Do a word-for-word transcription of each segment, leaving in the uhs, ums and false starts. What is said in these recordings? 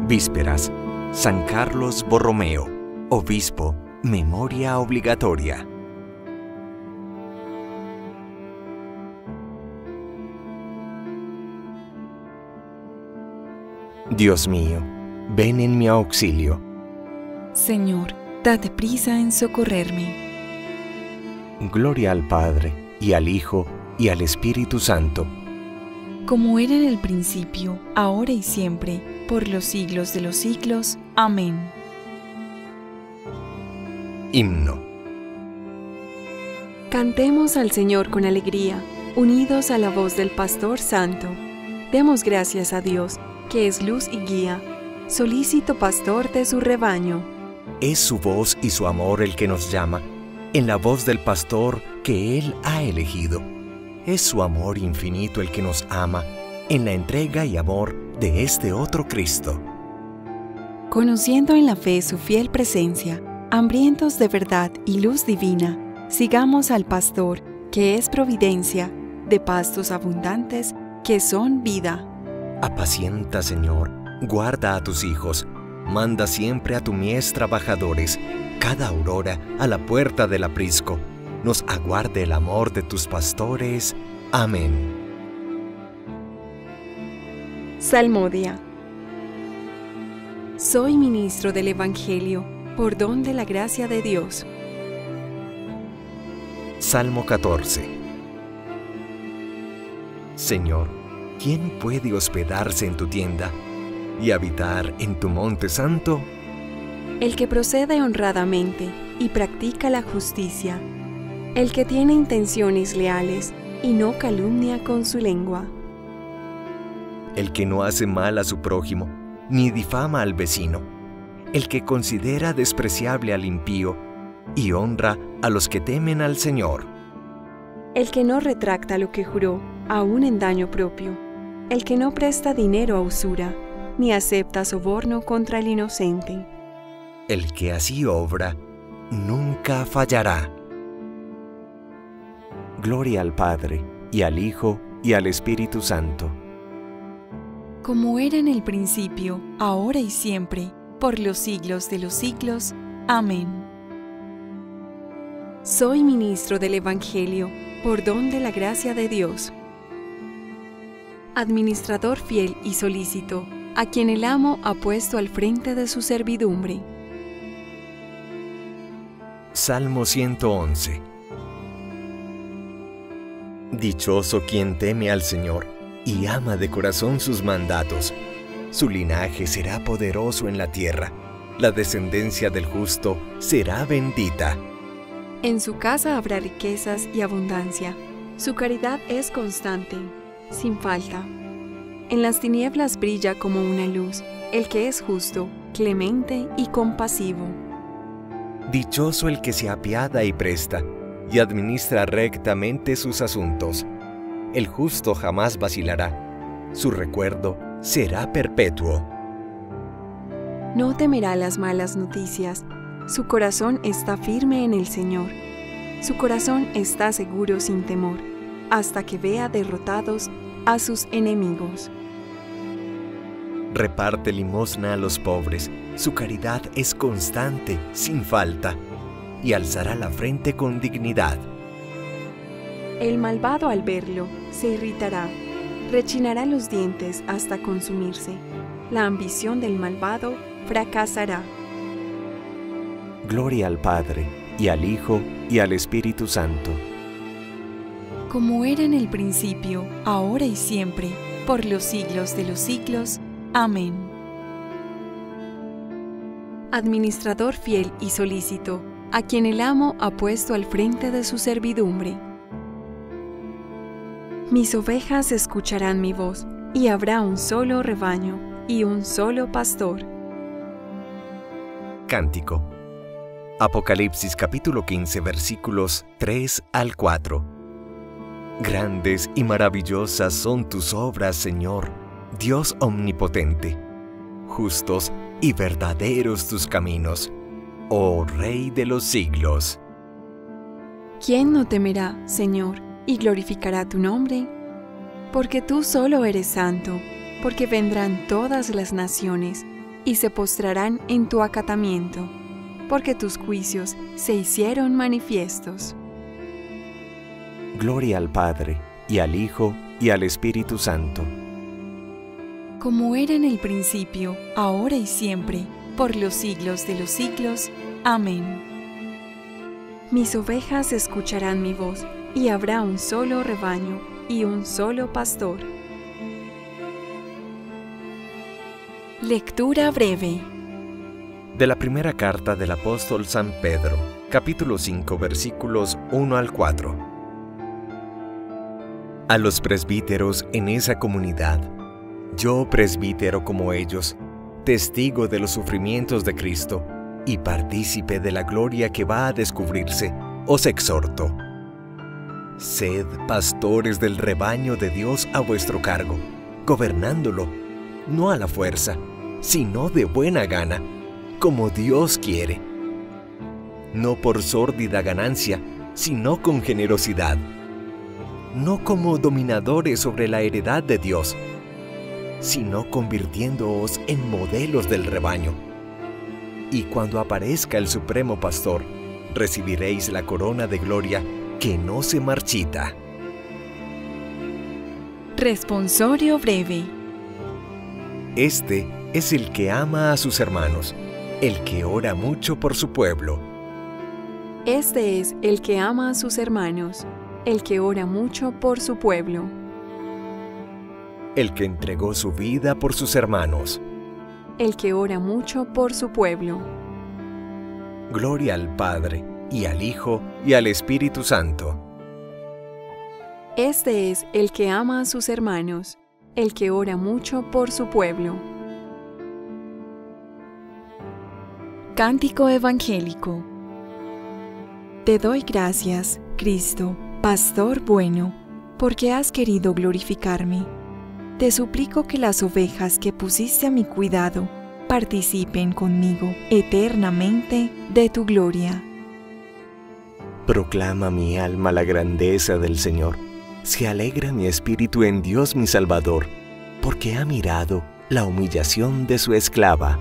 Vísperas, San Carlos Borromeo, Obispo, memoria obligatoria. Dios mío, ven en mi auxilio. Señor, date prisa en socorrerme. Gloria al Padre, y al Hijo, y al Espíritu Santo. Como era en el principio, ahora y siempre, por los siglos de los siglos. Amén. Himno. Cantemos al Señor con alegría, unidos a la voz del Pastor Santo. Demos gracias a Dios, que es luz y guía, solícito pastor de su rebaño. Es su voz y su amor el que nos llama, en la voz del pastor que Él ha elegido. Es su amor infinito el que nos ama, en la entrega y amor de este otro Cristo. Conociendo en la fe su fiel presencia, hambrientos de verdad y luz divina, sigamos al pastor, que es providencia, de pastos abundantes, que son vida. Apacienta, Señor, guarda a tus hijos, manda siempre a tu mies trabajadores, cada aurora a la puerta del aprisco, nos aguarde el amor de tus pastores. Amén. Salmodia. Soy ministro del Evangelio, por don de la gracia de Dios. Salmo catorce. Señor, ¿quién puede hospedarse en tu tienda y habitar en tu monte santo? El que procede honradamente y practica la justicia, el que tiene intenciones leales y no calumnia con su lengua. El que no hace mal a su prójimo, ni difama al vecino, el que considera despreciable al impío y honra a los que temen al Señor. El que no retracta lo que juró, aun en daño propio, el que no presta dinero a usura, ni acepta soborno contra el inocente. El que así obra, nunca fallará. Gloria al Padre, y al Hijo, y al Espíritu Santo. Como era en el principio, ahora y siempre, por los siglos de los siglos. Amén. Soy ministro del Evangelio, por don de la gracia de Dios. Administrador fiel y solícito, a quien el amo ha puesto al frente de su servidumbre. Salmo ciento once. Dichoso quien teme al Señor y ama de corazón sus mandatos. Su linaje será poderoso en la tierra, la descendencia del justo será bendita. En su casa habrá riquezas y abundancia, su caridad es constante, sin falta. En las tinieblas brilla como una luz, el que es justo, clemente y compasivo. Dichoso el que se apiada y presta, y administra rectamente sus asuntos. El justo jamás vacilará, su recuerdo será perpetuo. No temerá las malas noticias, su corazón está firme en el Señor. Su corazón está seguro sin temor, hasta que vea derrotados a sus enemigos. Reparte limosna a los pobres, su caridad es constante, sin falta, y alzará la frente con dignidad. El malvado al verlo se irritará, rechinará los dientes hasta consumirse. La ambición del malvado fracasará. Gloria al Padre, y al Hijo, y al Espíritu Santo. Como era en el principio, ahora y siempre, por los siglos de los siglos. Amén. Administrador fiel y solícito, a quien el amo ha puesto al frente de su servidumbre. Mis ovejas escucharán mi voz, y habrá un solo rebaño y un solo pastor. Cántico. Apocalipsis capítulo quince versículos tres al cuatro. Grandes y maravillosas son tus obras, Señor, Dios omnipotente. Justos y verdaderos tus caminos, oh Rey de los siglos. ¿Quién no temerá, Señor, y glorificará tu nombre? Porque tú solo eres santo, porque vendrán todas las naciones, y se postrarán en tu acatamiento, porque tus juicios se hicieron manifiestos. Gloria al Padre, y al Hijo, y al Espíritu Santo. Como era en el principio, ahora y siempre, por los siglos de los siglos. Amén. Mis ovejas escucharán mi voz, y habrá un solo rebaño y un solo pastor. Lectura breve De la primera carta del apóstol San Pedro, capítulo cinco, versículos uno al cuatro. A los presbíteros en esa comunidad, yo presbítero como ellos, testigo de los sufrimientos de Cristo y partícipe de la gloria que va a descubrirse, os exhorto. Sed pastores del rebaño de Dios a vuestro cargo, gobernándolo, no a la fuerza, sino de buena gana, como Dios quiere. No por sórdida ganancia, sino con generosidad. No como dominadores sobre la heredad de Dios, sino convirtiéndoos en modelos del rebaño. Y cuando aparezca el Supremo Pastor, recibiréis la corona de gloria que no se marchita. Responsorio breve. Este es el que ama a sus hermanos, el que ora mucho por su pueblo. Este es el que ama a sus hermanos, el que ora mucho por su pueblo. El que entregó su vida por sus hermanos. El que ora mucho por su pueblo. Gloria al Padre, y al Hijo, y al Espíritu Santo. Este es el que ama a sus hermanos, el que ora mucho por su pueblo. Cántico evangélico. Te doy gracias, Cristo, Pastor bueno, porque has querido glorificarme. Te suplico que las ovejas que pusiste a mi cuidado participen conmigo eternamente de tu gloria. Proclama mi alma la grandeza del Señor. Se alegra mi espíritu en Dios mi Salvador, porque ha mirado la humillación de su esclava.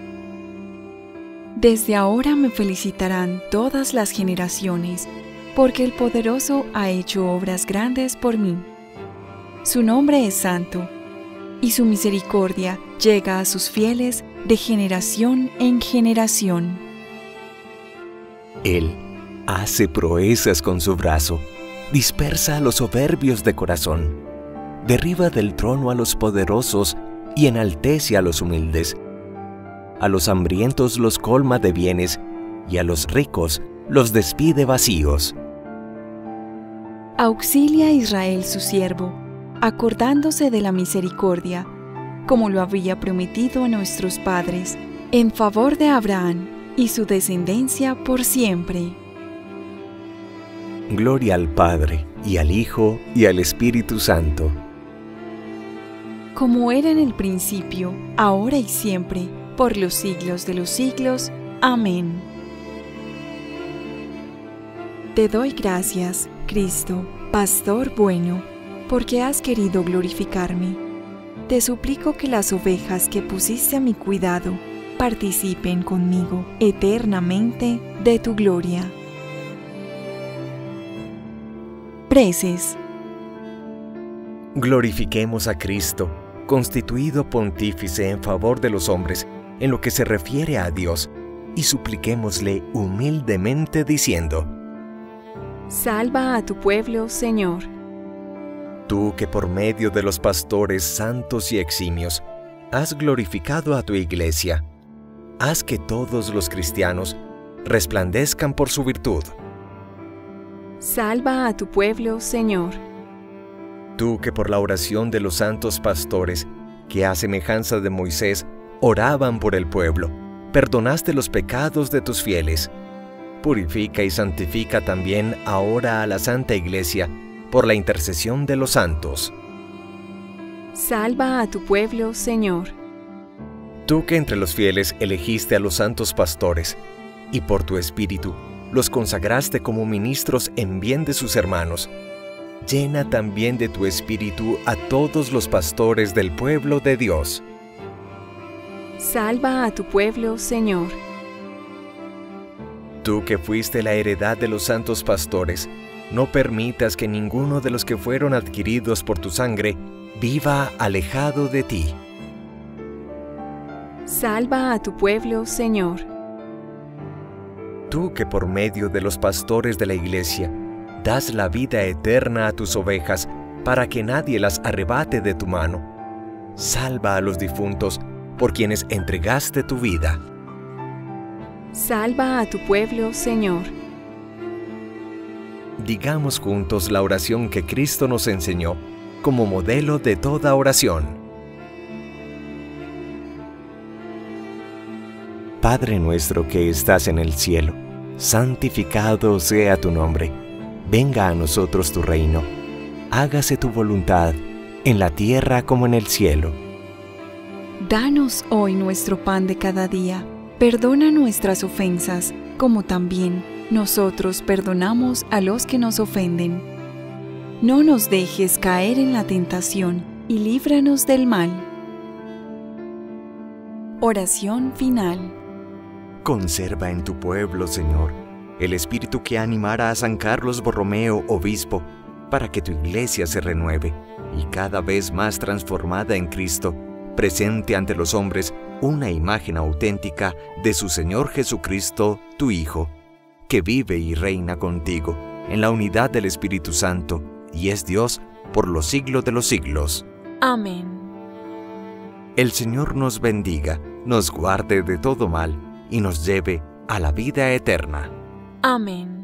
Desde ahora me felicitarán todas las generaciones, porque el Poderoso ha hecho obras grandes por mí. Su nombre es santo, y su misericordia llega a sus fieles de generación en generación. Él hace proezas con su brazo, dispersa a los soberbios de corazón, derriba del trono a los poderosos y enaltece a los humildes. A los hambrientos los colma de bienes, y a los ricos los despide vacíos. Auxilia a Israel su siervo, acordándose de la misericordia, como lo había prometido a nuestros padres, en favor de Abraham y su descendencia por siempre. Gloria al Padre, y al Hijo, y al Espíritu Santo. Como era en el principio, ahora y siempre, por los siglos de los siglos. Amén. Te doy gracias, Cristo, Pastor bueno, porque has querido glorificarme. Te suplico que las ovejas que pusiste a mi cuidado participen conmigo eternamente de tu gloria. Preces. Glorifiquemos a Cristo, constituido pontífice en favor de los hombres, en lo que se refiere a Dios, y supliquémosle humildemente diciendo: Salva a tu pueblo, Señor. Tú que por medio de los pastores santos y eximios has glorificado a tu iglesia, haz que todos los cristianos resplandezcan por su virtud. Salva a tu pueblo, Señor. Tú que por la oración de los santos pastores, que a semejanza de Moisés oraban por el pueblo, perdonaste los pecados de tus fieles. Purifica y santifica también ahora a la Santa Iglesia por la intercesión de los santos. Salva a tu pueblo, Señor. Tú que entre los fieles elegiste a los santos pastores, y por tu Espíritu los consagraste como ministros en bien de sus hermanos, llena también de tu Espíritu a todos los pastores del pueblo de Dios. Salva a tu pueblo, Señor. Tú que fuiste la heredad de los santos pastores, no permitas que ninguno de los que fueron adquiridos por tu sangre viva alejado de ti. Salva a tu pueblo, Señor. Tú que por medio de los pastores de la iglesia das la vida eterna a tus ovejas para que nadie las arrebate de tu mano. Salva a los difuntos por quienes entregaste tu vida. Salva a tu pueblo, Señor. Digamos juntos la oración que Cristo nos enseñó como modelo de toda oración. Padre nuestro que estás en el cielo, santificado sea tu nombre. Venga a nosotros tu reino. Hágase tu voluntad, en la tierra como en el cielo. Danos hoy nuestro pan de cada día. Perdona nuestras ofensas, como también nosotros perdonamos a los que nos ofenden. No nos dejes caer en la tentación y líbranos del mal. Oración final. Conserva en tu pueblo, Señor, el espíritu que animara a San Carlos Borromeo, obispo, para que tu iglesia se renueve y cada vez más transformada en Cristo, presente ante los hombres una imagen auténtica de su Señor Jesucristo, tu Hijo, que vive y reina contigo en la unidad del Espíritu Santo y es Dios por los siglos de los siglos. Amén. El Señor nos bendiga, nos guarde de todo mal y nos lleve a la vida eterna. Amén.